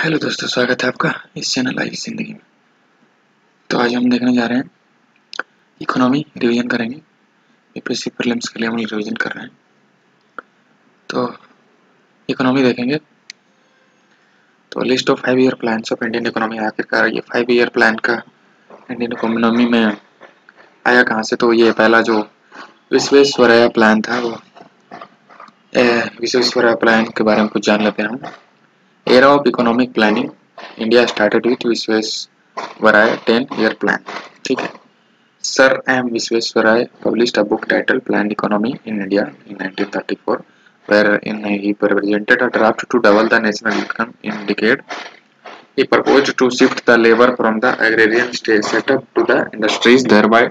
Hello दोस्तों, स्वागत है आपका इस चैनल आई जिंदगी में। तो आज हम देखने जा रहे हैं इकोनॉमी रिवीजन करेंगे। यूपीएससी प्रीलिम्स के लिए हम रिवीजन कर रहे हैं। तो इकोनॉमी देखेंगे। तो list of 5 year plans of Indian economy, आखिरकार ये 5 ईयर प्लान का इंडियन इकोनॉमी में आया कहाँ से। तो ये पहला जो विश्वेश्वरैया प्लान था, वो विश्वेश्वरैया प्लान के बारे में कुछ जान लेते हैं हम। Era of economic planning, India started with Visvesvaraya 10 year plan. ठीक है। Sir M. Visvesvaraya published a book titled Planned Economy in India in 1934, wherein he presented a draft to double the national income in a decade. He proposed to shift the labor from the agrarian state setup to the industries, thereby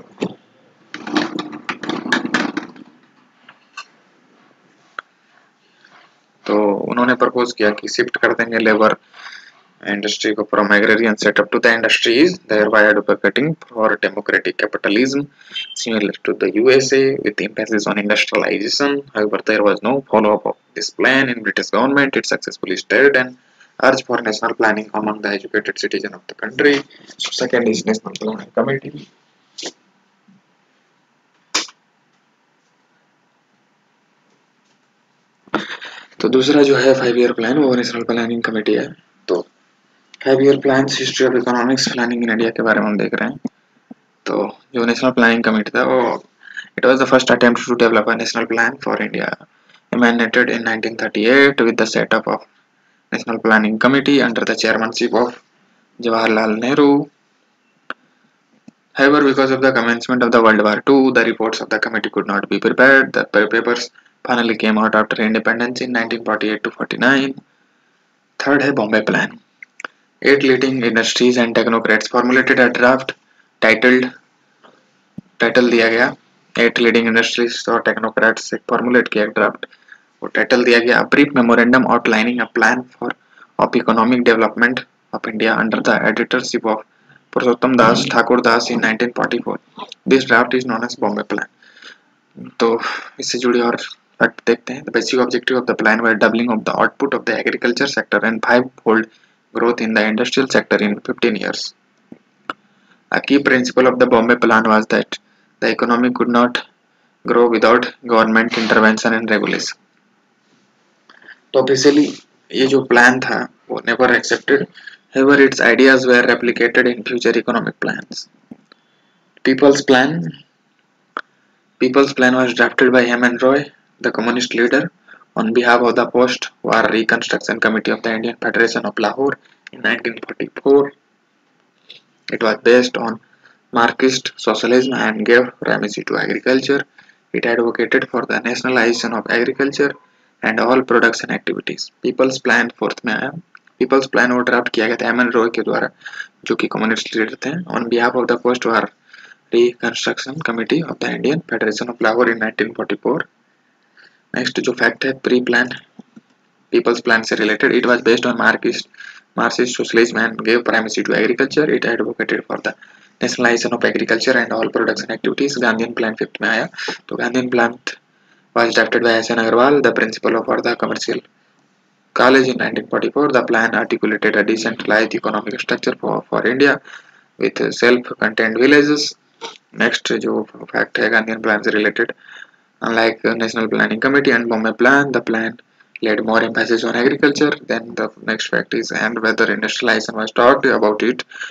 तो उन्होंने propose किया कि shift कर देंगे labour industry को from agrarian setup to the industries, thereby advocating for democratic capitalism similar to the USA with emphasis on industrialization. However, there was no follow-up of this plan in British government. It successfully stated and urged for national planning among the educated citizen of the country. So second is National Planning Committee. तो दूसरा जो है 5 year plan, वो national planning committee है। तो 5 year plan, history of economics planning in India के बारे में हम देख रहे हैं। तो जो नेशनल प्लानिंग कमेटी था, वो it was the first attempt to develop a national plan for India, emanated in 1938 with the setup of National Planning Committee under the chairmanship of Jawaharlal Nehru. However, because of the commencement of the World War II, the reports of the committee could not be prepared. The papers finally came out after independence in 1948 to 49. Third है Bombay Plan. 8 leading industries and technocrats formulated a draft titled title दिया गया 8 leading industries और technocrats से formulate किया draft, वो title दिया गया brief memorandum outlining a plan for of economic development of India under the editorship of Purushottam Das Thakur Das in 1944. This draft is known as Bombay plan. तो इससे जुड़ी और फैक्ट देखते हैं। The basic objective of the plan was doubling of the output of the agriculture sector and 5-fold growth in the industrial sector in 15 years. A key principle of the Bombay Plan was that the economy could not grow without government intervention and regulation. तो officially ये जो plan था वो never accepted. However, its ideas were replicated in future economic plans. People's Plan. People's Plan was drafted by Heman Roy, the communist leader, on behalf of the post-war Reconstruction Committee of the Indian Federation of Lahore in 1944. It was based on Marxist socialism and gave primacy to agriculture. It advocated for the nationalization of agriculture and all production activities. People's Plan fourth में आया. People's Plan वो draft किया गया था एमन रॉय के द्वारा, जो कि कम्युनिस्ट लीडर थे, on behalf of the post war reconstruction committee of the Indian federation of Lahore in 1944. Next जो फैक्ट है प्री प्लान People's Plan से related. It was based on Marxist socialism and gave primacy to agriculture. It advocated for the nationalization of agriculture and all production activities. Gandhian Plan 5th में आया. तो Gandhian Plan was drafted by S.N. Agarwal, the principal of the commercial college in 1944. The plan articulated a decentralized economic structure for India with self-contained villages. Next जो fact है Gandhian Plan से related. Unlike National Planning Committee and Bombay Plan, the plan laid more emphasis on agriculture. Then the next fact is, and whether industrialization was talked about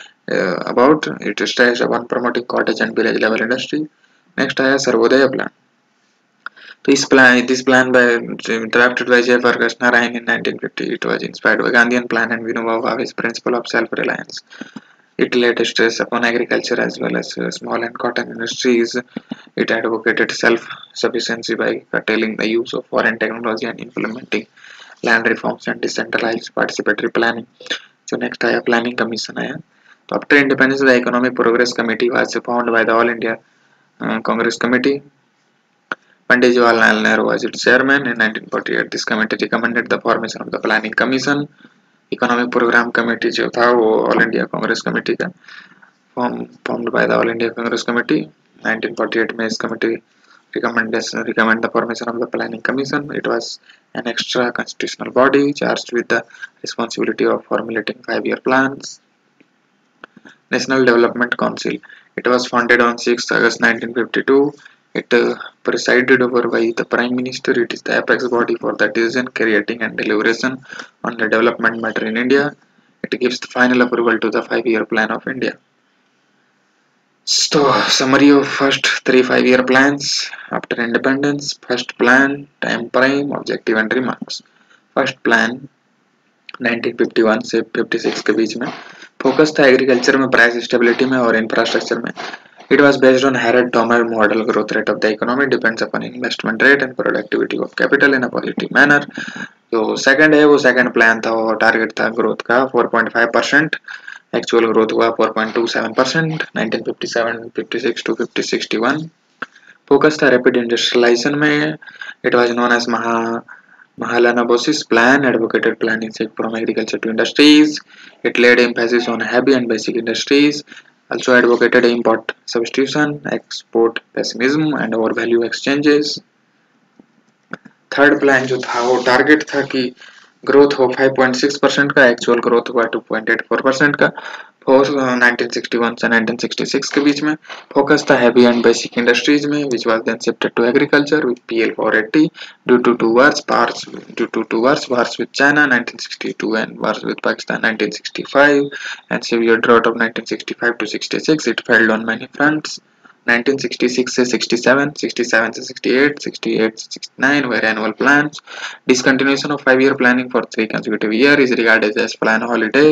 it stressed upon promoting cottage and village level industry. Next आया Sarvodaya plan. तो this plan by drafted by Jayaprakash Narayan in 1950. It was inspired by Gandhian plan and Vinoba Bhave's principle of self-reliance. It laid stress upon agriculture as well as small and cotton industries. It advocated self-sufficiency by curtailing the use of foreign technology and implementing land reforms and decentralized participatory planning. So next आया planning commission आया. तो after independence, the economic progress committee was formed by the All India Congress Committee. Pandit Jawaharlal Nehru was its chairman in 1948. This committee recommended the formation of the planning commission. Economic program committee जो था वो all India Congress committee का formed by the All India Congress Committee. 1948 में इस committee recommend the formation of the planning commission. It was an extra constitutional body charged with the responsibility of formulating 5-year plans. National Development Council. It was founded on 6 August 1952. It presided over by the Prime Minister. It is the apex body for the decision creating and deliberation on the development matter in India. It gives the final approval to the 5-year plan of India. So, summary of first 3 5-year plans after independence. First plan, time frame, objective and remarks. First plan 1951 से 56 के बीच में focus था agriculture में, price stability में और infrastructure में. It was based on Harrod Domar model. Growth rate of the economy depends upon investment rate and productivity of capital in a positive manner. जो सेकंड है वो सेकंड प्लान था, वो target था growth का 4.5%. एक्चुअल ग्रोथ हुआ 4.27% 1957 56 to 60-61. Focus था rapid industrialisation में. It was known as Mahalanobis plan advocated planning shift from agriculture to industries. It laid emphasis on heavy and basic industries. Also advocated import substitution, export pessimism and overvalue exchanges. Third plan जो था वो target था कि growth हो 5.6% का, actual growth हुआ 2.84% का. 1961 से 1966 के बीच में फोकस था हैवी एंड बेसिक इंडस्ट्रीज में, which was then shifted to agriculture with PL 480 due to two wars with China 1962 and wars with Pakistan 1965 and severe drought of 1965 to 66. It failed on many fronts. 1966 से 67, 67 से 68, 68 से 69 were annual plans. Discontinuation of 5-year planning for 3 consecutive years is regarded as plan holiday.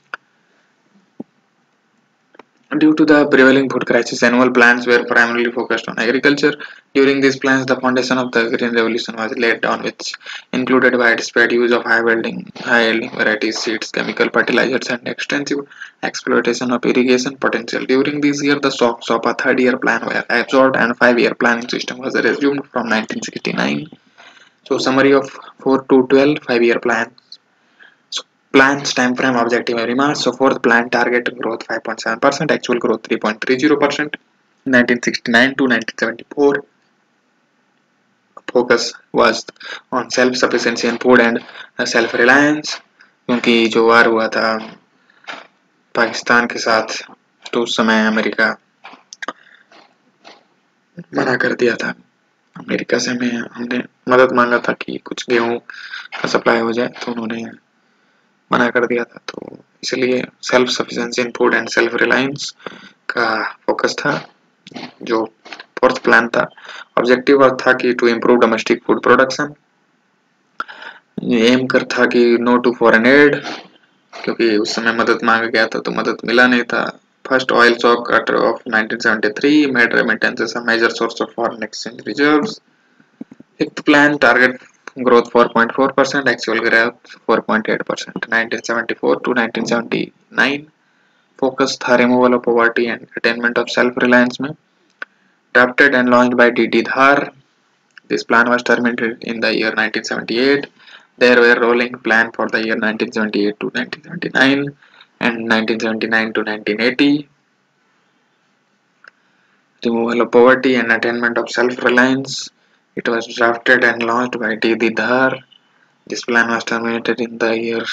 Due to the prevailing food crisis, annual plans were primarily focused on agriculture. During these plans, the foundation of the Green Revolution was laid down, which included widespread use of high-yielding varieties, seeds, chemical fertilizers, and extensive exploitation of irrigation potential. During these years, the stocks of a third-year plan were absorbed, and 5-year planning system was resumed from 1969. So, summary of 4 to 12 5-year plans. Plans, time frame, objective and remarks. So fourth plan target growth 5.7%, actual growth 3.30%. 1969 to 1974 focus was on self-sufficiency in food and self-reliance. क्योंकि जो वार हुआ था पाकिस्तान के साथ तो उस समय America मना कर दिया था. अमेरिका से हमने मदद मांगा था कि कुछ गेहूं का सप्लाई हो जाए, तो उन्होंने मना कर दिया था. तो इसलिए self sufficiency in food and self reliance का फोकस था. जो फोर्थ प्लान था, ऑब्जेक्टिव था कि to improve domestic food production. Aim कर था कि नो टू फॉरेन एड, क्योंकि उस समय मदद मांगा गया था तो मदद मिला नहीं था. First oil shock of 1973 made remittances a major source of foreign exchange reserves. Fifth plan target growth 4.4%, actual growth 4.8%. 1974 to 1979 focus था removal of poverty and attainment of self-reliance में. Drafted and launched by D.D. Dhar. This plan was terminated in the year 1978. There were rolling plan for the year 1978 to 1979 and 1979 to 1980. Removal of poverty and attainment of self-reliance. It was drafted and launched by D.D. Dhar. This plan was terminated in the year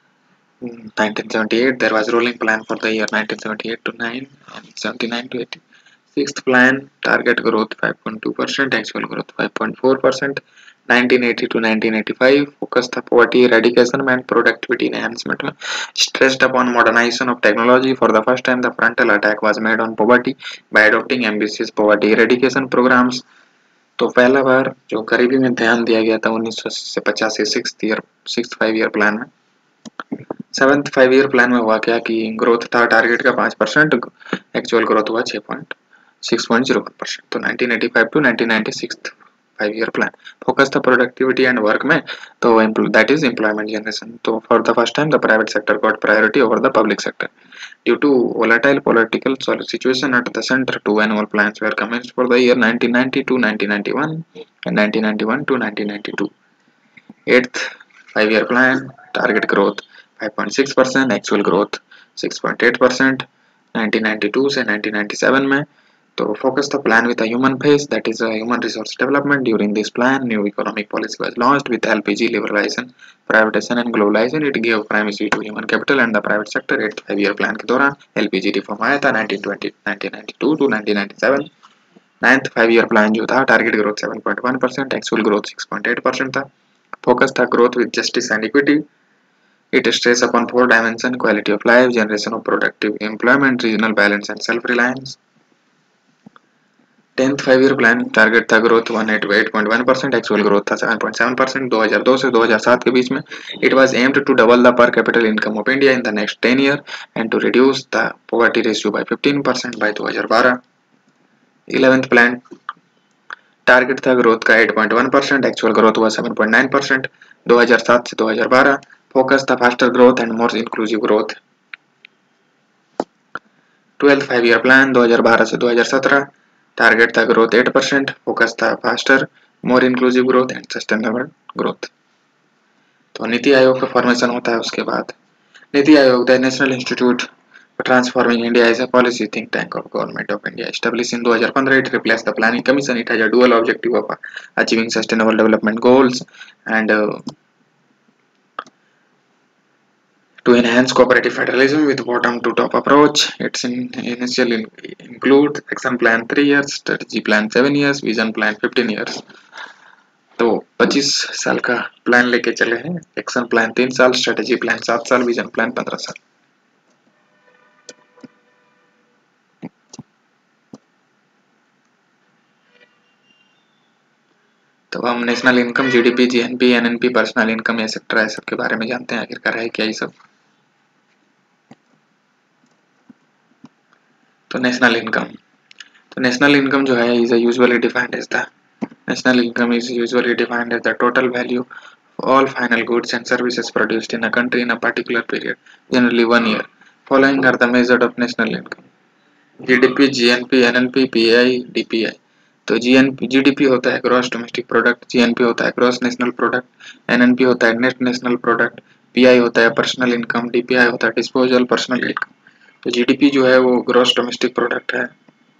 1978. There was rolling plan for the year 1978 to 9 and 79 to 80. Sixth plan, target growth 5.2%, actual growth 5.4%. 1980 to 1985, focused on poverty eradication and productivity enhancement. Stressed upon modernization of technology. For the first time, the frontal attack was made on poverty by adopting ambitious poverty eradication programs. तो पहला बार जो गरीबी में ध्यान दिया गया था 1980 से 85 सिक्स्थ 5-year प्लान में. सेवंथ 5-year प्लान में हुआ क्या कि ग्रोथ था टारगेट का 5%, एक्चुअल ग्रोथ हुआ 6.01%. तो 1985 टू 1996 5-year प्लान फोकस था प्रोडक्टिविटी एंड वर्क में, तो दैट इज एम्प्लॉयमेंट जनरेशन. तो for the first time the private sector got priority over the public sector. Due to volatile political situation at the center, 2 annual plans were commenced for the year 1990 to 1991 and 1991 to 1992. Eighth 5-year plan, target growth 5.6%, actual growth 6.8%. 1992 से 1997 में So focus the plan with a human phase, that is a human resource development. During this plan, new economic policy was launched with LPG liberalization, privatization and globalization. It gave primacy to human capital and the private sector. 5 year plan के दौरान LPG reform आया था 1920 1992 to 1997. 9th 5 year plan जो था target growth 7.1%, actual growth 6.8% था. Focus था growth with justice and equity. It stress upon 4 dimensions: quality of life, generation of productive employment, regional balance and self-reliance. 10th 5 year plan target था growth 188.1%, actual growth था 7.7%. 2002 से 2007 के बीच में it was aimed to double the per capital income of India in the next 10 year and to reduce the poverty ratio by 15% by 2012. 11th plan target था growth का 8.1%, actual growth हुआ 7.9%. 2007 से 2012 focus था faster growth and more inclusive growth. 12th 5 year plan 2012 से 2017 target था growth 8%, focus था faster more inclusive growth and sustainable growth. तो नीति आयोग का फॉर्मेशन होता है उसके बाद. NITI Aayog the national institute for transforming India as a policy think tank of government of India. Establish in 2015. It replace the planning commission. It has a dual objective of achieving sustainable development goals and to enhance cooperative federalism with bottom to top approach. Its initially include action plan 3 years, strategy plan 7 years, vision plan 15 years. तो 25 साल का plan लेके चले हैं. Action plan 3 साल, strategy plan 7 साल, vision plan 15 साल. तो हम national income, GDP, GNP, NNP, personal income, etcetera सब के बारे में जानते हैं आखिरकार है क्या ये सब. तो नेशनल इनकम. तो नेशनल इनकम जो है is usually defined as the national income is usually defined as the total value of all final goods and services produced in a country in a particular period, generally 1 year. Following are the measures of national income: GDP, GNP, NNP, PI, DPI. तो GDP होता है gross domestic product, GNP होता है gross national product, NNP होता है net national product, pi होता है personal income, DPI होता है डिस्पोजल पर्सनल इनकम. तो जीडीपी जो है वो ग्रॉस डोमेस्टिक प्रोडक्ट है.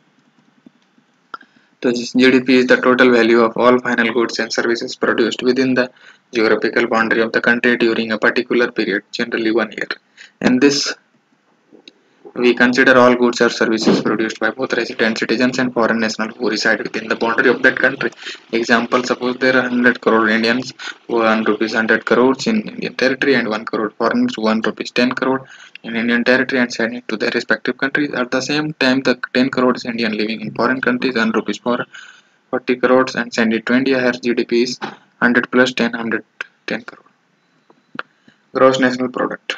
So GDP is the total value of all final goods and services produced within the geographical boundary of the country during a particular period, generally 1 year. In this, we consider all goods or services produced by both resident citizens and foreign nationals who reside within the boundary of that country. Example, suppose there are 100 crore Indians who earn rupees 100 crores in Indian territory and 1 crore foreigners who earn rupees 10 crore in Indian territory and send it to their respective countries. At the same time, the 10 crores Indian living in foreign countries earn rupees 40 crores and send it to India. Here GDP is 100 plus 10, 110 crore. Gross national product.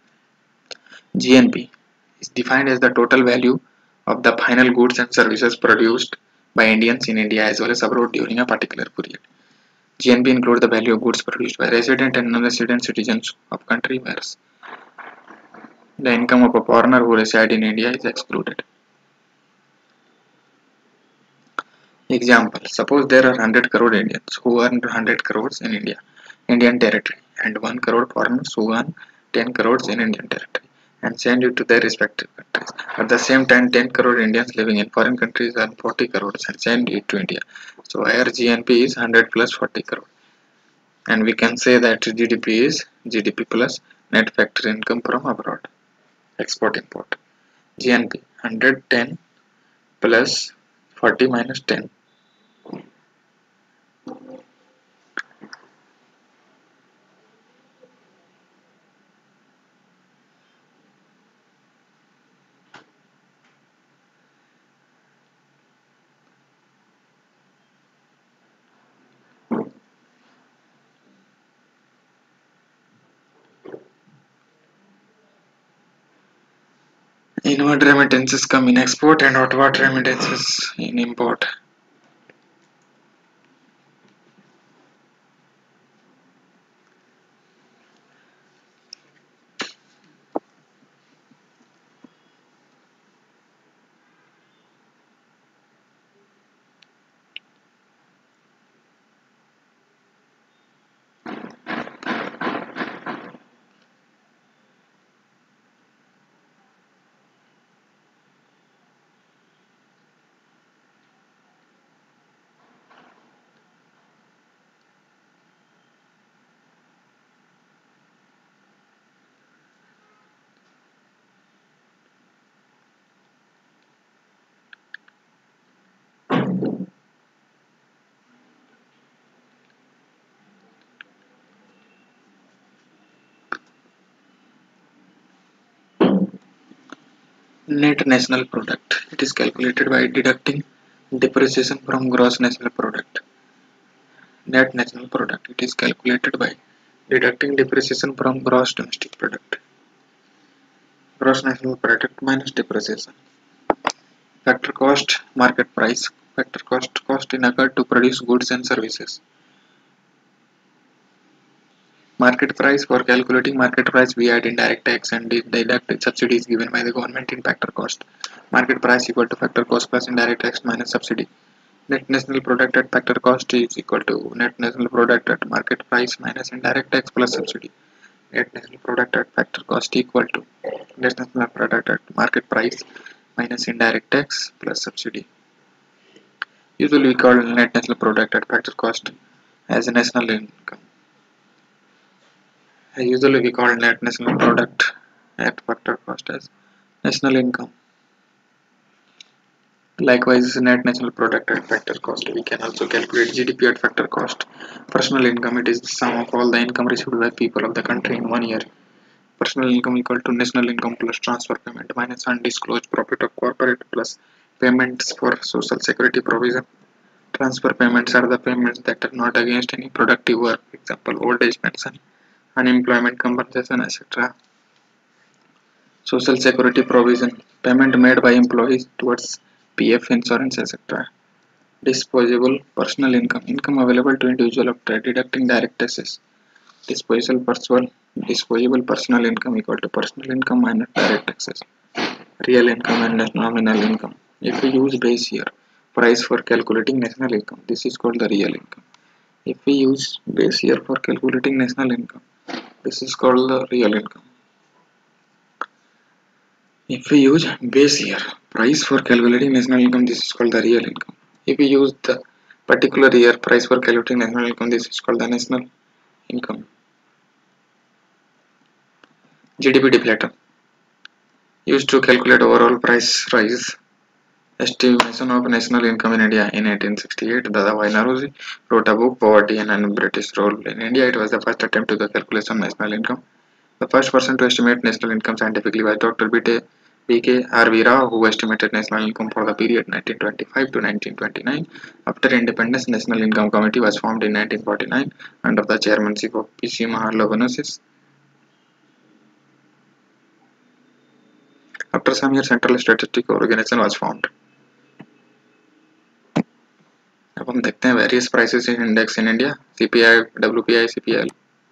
GNP is defined as the total value of the final goods and services produced by Indians in India as well as abroad during a particular period. GNP includes the value of goods produced by resident and non-resident citizens of country, whereas the income of a foreigner who reside in India is excluded. Example, suppose there are 100 crore Indians who earn 100 crores in Indian territory, and 1 crore foreigners who earn 10 crores in Indian territory and send it to their respective countries. At the same time, 10 crore Indians living in foreign countries earn 40 crores and send it to India. So here GNP is 100 plus 40 crore. And we can say that GDP is GDP plus net factory income from abroad, export import. GNP 110 plus 40 minus 10. Inward remittances come in export and outward remittances in import. Net national product. It is calculated by deducting depreciation from gross national product. Net national product. It is calculated by deducting depreciation from gross domestic product. Gross national product minus depreciation. Factor cost, market price. Factor cost incurred to produce goods and services. Market price. For calculating market price, we add indirect tax and deduct subsidies given by the government in factor cost. Market price equal to factor cost plus indirect tax minus subsidy. Net national product at factor cost is equal to net national product at market price minus indirect tax plus subsidy. Net national product at factor cost equal to net national product at market price minus indirect tax plus subsidy. Usually we call net national product at factor cost as national income. Usually we call net national product at factor cost as national income. Likewise, net national product at factor cost. We can also calculate GDP at factor cost. Personal income, it is the sum of all the income received by people of the country in 1 year. Personal income equal to national income plus transfer payment minus undisclosed profit of corporate plus payments for social security provision. Transfer payments are the payments that are not against any productive work, for example, old age pension, unemployment compensation, etc. Social security provision, payment made by employees towards PF insurance, etc. Disposable personal income, income available to individual after deducting direct taxes. Disposable personal income equal to personal income minus direct taxes. Real income and nominal income. If we use base year price for calculating national income, this is called the real income. If we use base year for calculating national income, this is called the real income. If we use base year price for calculating national income, this is called the real income. If we use the particular year price for calculating national income, this is called the national income. GDP deflator, used to calculate overall price rise. Estimation of national income in India in 1868. Dadabhai Naoroji wrote a book, Poverty and British Rule in India. It was the first attempt to the calculation of national income. The first person to estimate national income scientifically was Dr. B.K. R.V. Rao, who estimated national income for the period 1925 to 1929. After independence, National Income Committee was formed in 1949 under the chairmanship of P.C. Mahalanobis. After some years, Central Statistic Organization was formed. अब हम देखते हैं various prices in index in India, CPI, WPI, CPI.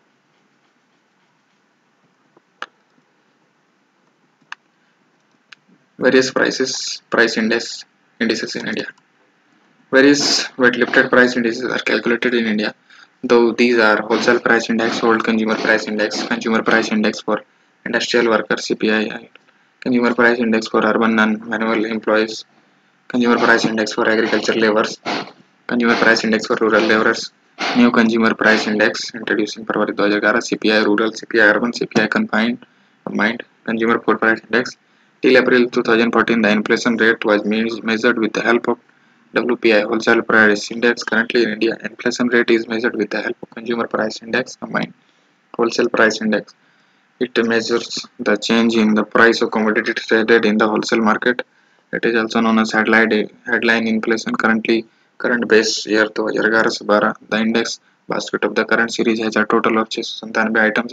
Various price indices in India. Various weight lifted price indices are calculated in India, though these are wholesale price index, whole consumer price index for industrial workers CPI, consumer price index for urban non-manual employees, consumer price index for agriculture laborers, consumer price index for rural laborers, new consumer price index introduced in February 2011, CPI rural, CPI urban, CPI combined, consumer price index. Till April 2014, the inflation rate was measured with the help of WPI, Wholesale Price Index. Currently in India, inflation rate is measured with the help of Consumer Price Index combined Wholesale Price Index. It measures the change in the price of commodities traded in the wholesale market. It is also known as headline inflation. Current base year 2011-12, the index basket of the current series has a total of 697 items,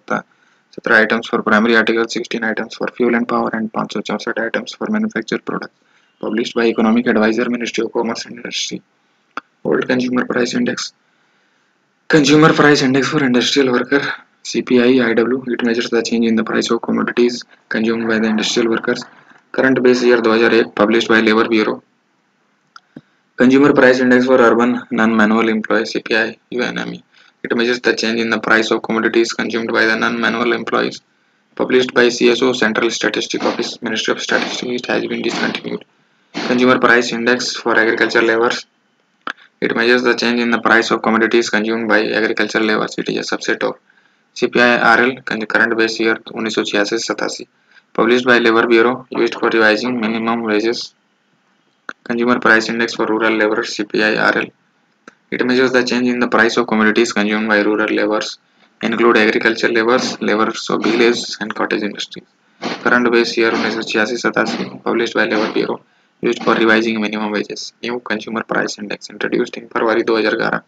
117 items for primary articles, 16 items for fuel and power, and 564 items for manufactured products. Published by Economic Advisor, Ministry of Commerce and Industry. World Consumer Price Index. Consumer Price Index for industrial worker, CPI IW. It measures the change in the price of commodities consumed by the industrial workers. Current base year 2001, published by Labor Bureau. Consumer Price Index for urban non-manual employees, CPI UNME. It measures the change in the price of commodities consumed by the non-manual employees. Published by CSO, Central Statistic Office, Ministry of Statistics. It has been discontinued. Consumer Price Index for agricultural laborers. It measures the change in the price of commodities consumed by agricultural laborers. It is a subset of CPI-RL, current base year 1986-87. Published by Labor Bureau, used for revising minimum wages. Consumer Price Index for rural laborers, CPI-RL. It measures the change in the price of commodities consumed by rural laborers, include agricultural laborers, laborers of village and cottage industries. Current base year 1986-87, published by Labor Bureau, used for revising minimum wages. New Consumer Price Index introduced in February 2011.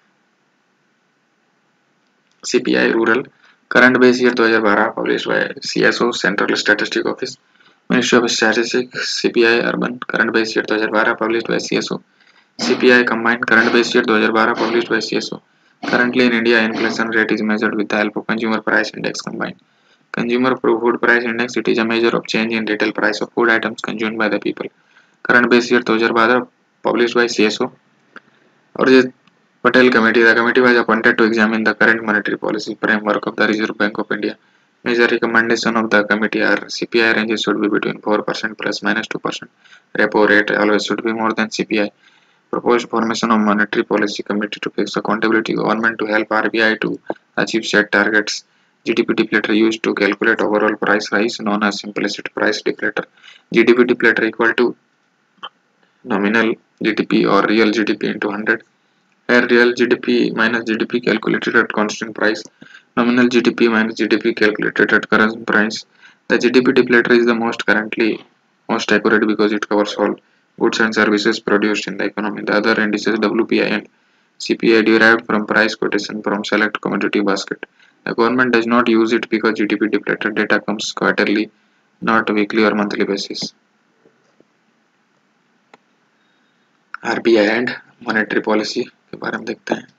CPI Rural, current base year 2012, published by CSO, Central Statistic Office, Ministry of Statistics. CPI Urban, current base year 2012, published by CSO. CPI Combined, current base year 2012, published by CSO. Currently in India, inflation rate is measured with the help of Consumer Price Index combined. Consumer Food Price Index, it is a measure of change in retail price of food items consumed by the people. Current base year 2012, published by CSO. Arjit Patel Committee. The committee was appointed to examine the current monetary policy framework of the Reserve Bank of India. Major recommendation of the committee are CPI ranges should be between 4% plus minus 2%. Repo rate always should be more than CPI. Proposed formation of monetary policy committee to fix accountability government to help RBI to achieve set targets. GDP deflator used to calculate overall price rise known as implicit price deflator. GDP deflator equal to nominal GDP or real GDP into 100. Here real GDP minus GDP calculated at constant price. Nominal GDP minus GDP calculated at current price. The GDP deflator is the most accurate because it covers all goods and services produced in the economy. The other indices WPI and CPI derived from price quotation from select commodity basket. The government does not use it because GDP deflator data comes quarterly, not weekly or monthly basis. RBI and monetary policy के बारे में देखते हैं.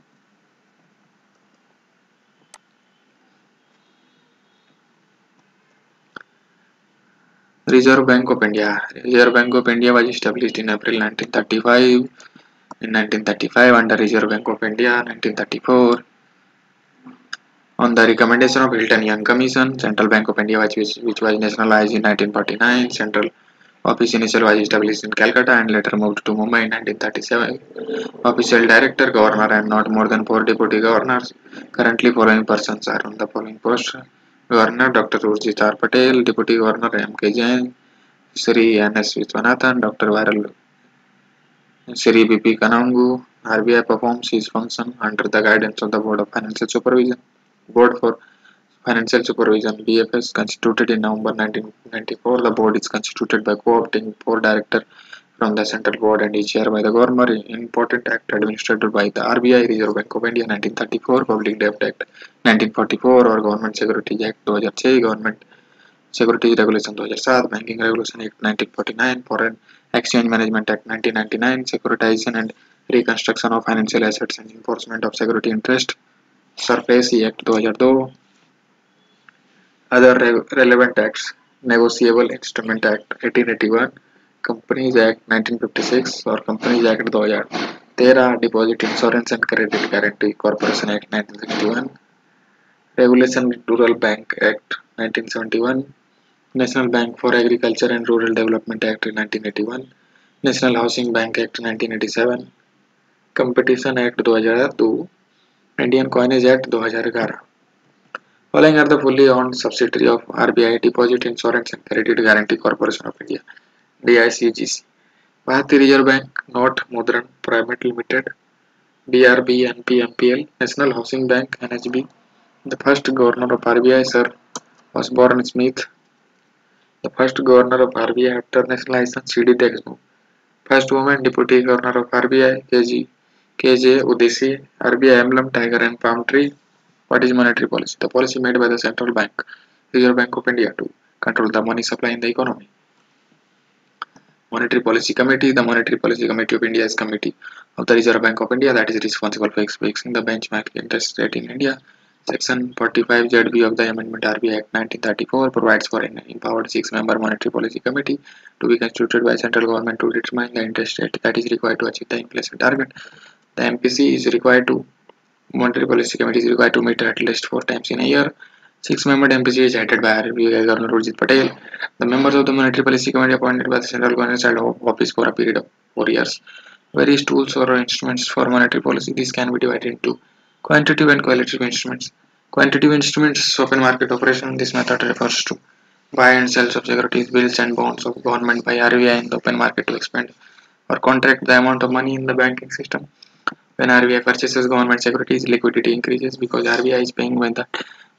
Reserve Bank of India. Reserve Bank of India was established in April 1935. In 1935, under Reserve Bank of India, 1934, on the recommendation of Hilton Young Commission, Central Bank of India, which was nationalized in 1949. Central Office initially was established in Calcutta and later moved to Mumbai in 1937. Official Director, Governor, and not more than 4 Deputy Governors. Currently, following persons are on the following posts: Governor Dr. Urjit R. Patel, Deputy Governor M.K. Jain, Sri N.S. Viswanathan, Dr. Viral, Sri B.P. Kanangu. RBI performs its function under the guidance of the Board of Financial Supervision. Board for Financial Supervision (BFS), constituted in November 1994. The board is constituted by co-opting 4 directors from the central board and each year by the governor. Important act administered by the RBI, Reserve Bank of India 1934, Public Debt Act 1944 और Government Securities Act 2006, Government Securities Regulation 2007, Banking Regulation Act 1949, Foreign Exchange Management Act 1999, Securitization and Reconstruction of Financial Assets and Enforcement of Security Interest, SURFACE Act 2002. Other relevant acts: Negotiable Instrument Act 1881, Companies Act 1956 और Companies Act 2013, Deposit Insurance and Credit Guarantee Corporation Act 1961, Regulation Rural Bank Act 1971, National Bank for Agriculture and Rural Development Act 1981, National Housing Bank Act 1987, Competition Act 2002, Indian Coinage Act 2011. Following are the fully owned subsidiary of RBI, Deposit Insurance and Credit Guarantee Corporation of India (DICGC), Bharatiya Reserve Bank, Note Mudran Private Limited (BRB NPMPL), National Housing Bank (NHB). The first governor of RBI, Sir Osborne Smith. The first governor of RBI after nationalization, C.D. Dexter. First woman deputy governor of RBI, K.J. Udesi. RBI emblem, tiger and palm tree. What is monetary policy? The policy made by the central bank, Reserve Bank of India, to control the money supply in the economy. Monetary Policy Committee. The Monetary Policy Committee of India is committee of the Reserve Bank of India that is responsible for fixing the benchmark interest rate in India. Section 45 ZB of the Amendment RBI Act 1934 provides for an empowered 6-member Monetary Policy Committee to be constituted by central government to determine the interest rate that is required to achieve the inflation target. The MPC is required to Monetary Policy Committee is required to meet at least 4 times in a year. 6-member MPC is headed by RBI Governor Urjit Patel. The members of the Monetary Policy Committee appointed by the central government shall hold office for a period of 4 years. Various tools or instruments for monetary policy. These can be divided into quantitative and qualitative instruments. Quantitative instruments, open market operation. This method refers to buy and sell of securities, bills and bonds of government by RBI in the open market to expend or contract the amount of money in the banking system. When RBI purchases government securities, liquidity increases because RBI is paying when the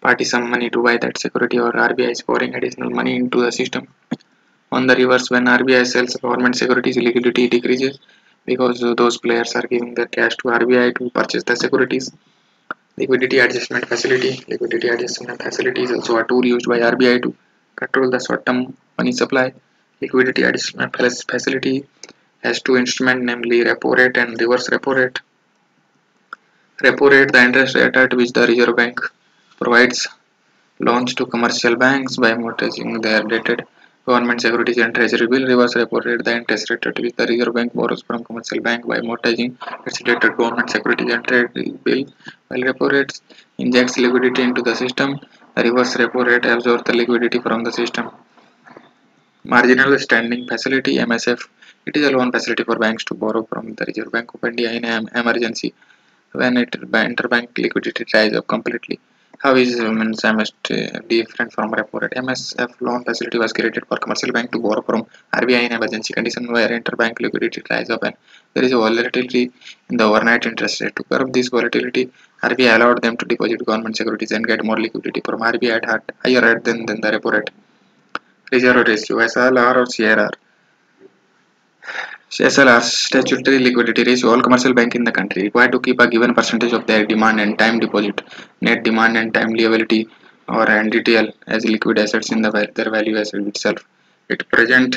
party some money to buy that security, or RBI is pouring additional money into the system. On the reverse, when RBI sells government securities, liquidity decreases because those players are giving their cash to RBI to purchase the securities. Liquidity adjustment facility. Liquidity adjustment facility is also a tool used by RBI to control the short-term money supply. Liquidity adjustment facility has two instruments, namely repo rate and reverse repo rate. Repo rate, the interest rate at which the Reserve Bank provides loans to commercial banks by mortgaging their dated government securities and treasury bill. Reverse repo rate, the interest rate at which the Reserve Bank borrows from commercial bank by mortgaging its dated government securities and treasury bill. While repo rate injects liquidity into the system, the reverse repo rate absorbs the liquidity from the system. Marginal Standing Facility (MSF). It is a loan facility for banks to borrow from the Reserve Bank of India in an emergency when interbank liquidity dries up completely. How is MSF different from repo rate? MSF loan facility was created for commercial bank to borrow from RBI in emergency condition where interbank liquidity dries up and there is a volatility in the overnight interest rate. To curb this volatility, RBI allowed them to deposit government securities and get more liquidity from RBI at higher rate than the repo rate. Reserve ratio (SLR or CRR). SLR, statutory liquidity ratio. All commercial banks in the country required to keep a given percentage of their demand and time deposit, net demand and time liability, or NDTL as liquid assets in their value asset itself. It prevents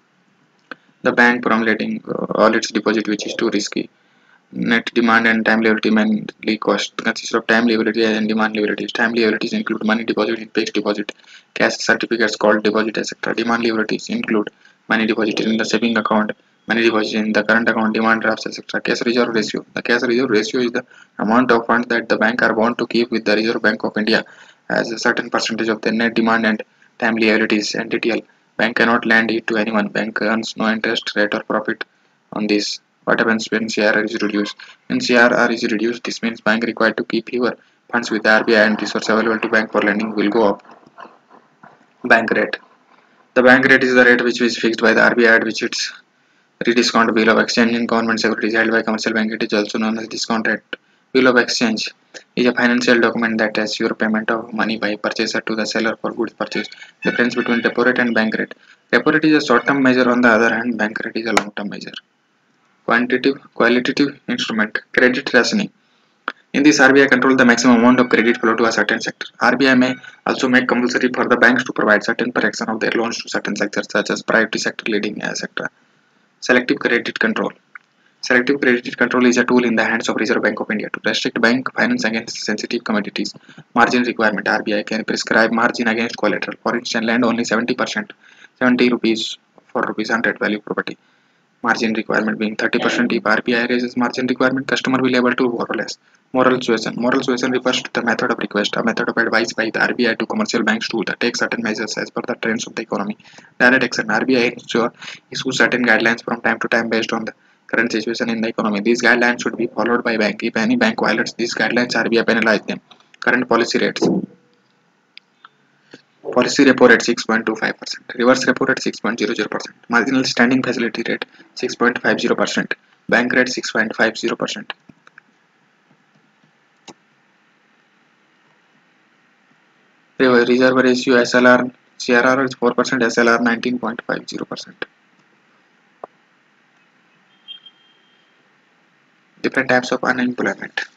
the bank from letting all its deposit, which is too risky. Net demand and time liability mainly consist of time liability and demand liabilities. Time liabilities include money deposit in fixed deposit, cash certificates called deposit, etc. Demand liabilities include money deposited in the saving account, money deposited in the current account, demand drafts, etc. Cash reserve ratio. The cash reserve ratio is the amount of funds that the bank are bound to keep with the Reserve Bank of India as a certain percentage of the net demand and time liabilities. NDTL. Bank cannot lend it to anyone. Bank earns no interest rate or profit on this. What happens when CRR is reduced? When CRR is reduced, this means bank required to keep fewer funds with the RBI and resource available to bank for lending will go up. Bank rate. The bank rate is the rate which is fixed by the RBI at which its rediscount bill of exchange in government securities held by commercial bank. It is also known as discount rate. Bill of exchange is a financial document that assures payment of money by purchaser to the seller for goods purchased. Difference between repo rate and bank rate. Repo rate is a short-term measure. On the other hand, bank rate is a long-term measure. Qualitative instrument. Credit rationing. In this, RBI controls the maximum amount of credit flow to a certain sector. RBI may also make compulsory for the banks to provide certain fraction of their loans to certain sectors such as priority sector, leading etc. Selective credit control. Selective credit control is a tool in the hands of Reserve Bank of India to restrict bank finance against sensitive commodities. Margin requirement. RBI can prescribe margin against collateral. For instance, lend only 70%, 70 rupees for rupees 100 value property. Margin requirement being 30%. If RBI raises margin requirement, customer will be able to borrow less. Moral suasion. Moral suasion refers to the method of request, a method of advice by the RBI to commercial banks to take certain measures as per the trends of the economy. Direct action. RBI issues certain guidelines from time to time based on the current situation in the economy. These guidelines should be followed by bank. If any bank violates these guidelines, RBI penalizes them. Current policy rates. Policy repo rate 6.25%, reverse repo rate 6.00%, marginal standing facility rate 6.50%, bank rate 6.50%. Reserve ratio SLR CRR is 4%, SLR 19.50%. Different types of unemployment.